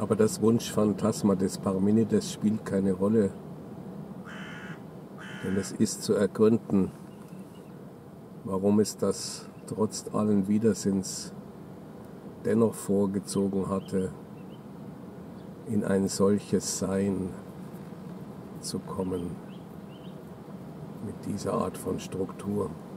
Aber das Wunschphantasma des Parmenides spielt keine Rolle, denn es ist zu ergründen, warum es das trotz allen Widersinns dennoch vorgezogen hatte, in ein solches Sein zu kommen, mit dieser Art von Struktur.